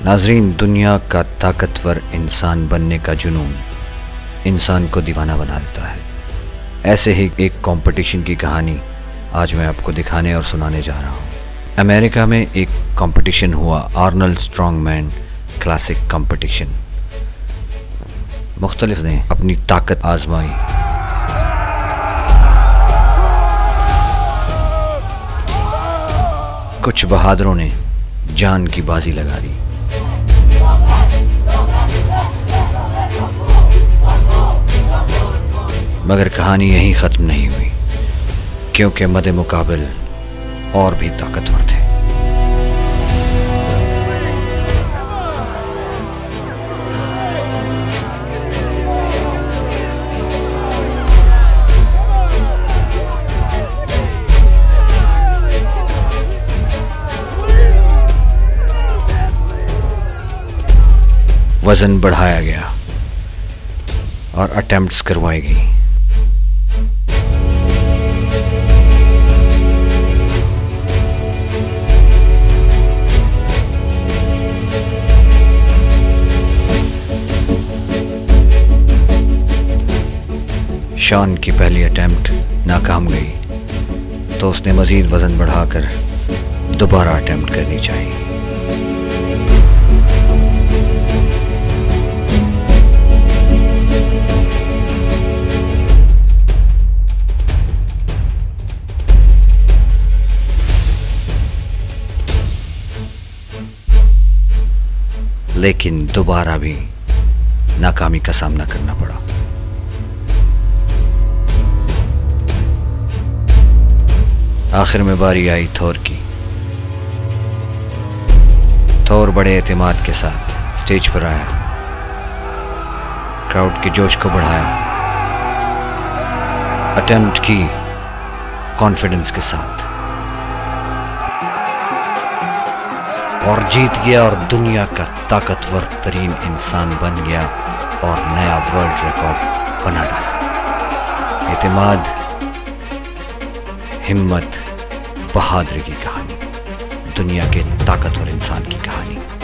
नाजरीन, दुनिया का ताकतवर इंसान बनने का जुनून इंसान को दीवाना बना देता है। ऐसे ही एक कंपटीशन की कहानी आज मैं आपको दिखाने और सुनाने जा रहा हूँ। अमेरिका में एक कंपटीशन हुआ, आर्नल्ड स्ट्रॉन्गमैन क्लासिक कंपटीशन। मुख्तलिफ ने अपनी ताकत आजमाई। कुछ बहादुरों ने जान की बाजी लगा दी। मगर कहानी यहीं ख़त्म नहीं हुई, क्योंकि मदे मुकाबिल और भी ताकतवर थे। वज़न बढ़ाया गया और अटेम्प्ट्स करवाई गई। शॉन की पहली अटेम्प्ट नाकाम गई, तो उसने मज़ीद वज़न बढ़ाकर दोबारा अटेम्प्ट करनी चाहिए। लेकिन दोबारा भी नाकामी का सामना करना पड़ा। आखिर में बारी आई थोर की। थोर बड़े एतमाद के साथ स्टेज पर आया, क्राउड के जोश को बढ़ाया, अटेम्प्ट की कॉन्फिडेंस के साथ और जीत गया और दुनिया का ताकतवर तरीन इंसान बन गया और नया वर्ल्ड रिकॉर्ड बना डाला। एतमाद, हिम्मत, बहादुरी की कहानी, दुनिया के ताकतवर इंसान की कहानी।